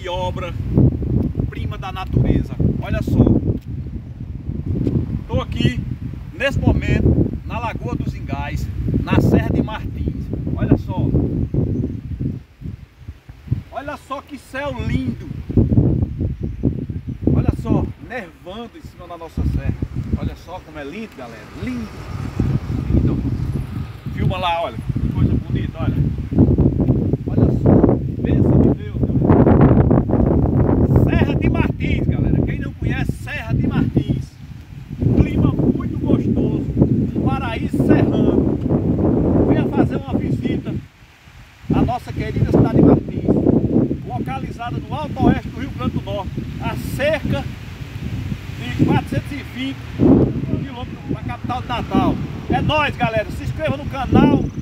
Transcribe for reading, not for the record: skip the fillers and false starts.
obra prima da natureza. Olha só, estou aqui nesse momento na Lagoa dos Engais, na Serra de Martins. Olha só, olha só que céu lindo. Olha só, nevando em cima da nossa serra. Olha só como é lindo, galera, lindo, lindo. Filma lá, olha, que coisa bonita, olha. Olha só, bênção de Deus, galera. Serra de Martins, galera. Quem não conhece Serra de Martins, clima muito gostoso, um paraíso serrano. Venha fazer uma visita à nossa querida cidade de Martins, localizada no alto oeste do Rio Grande do Norte, a cerca de 420 quilômetros da capital de Natal. É nóis, galera. Se inscreva no canal.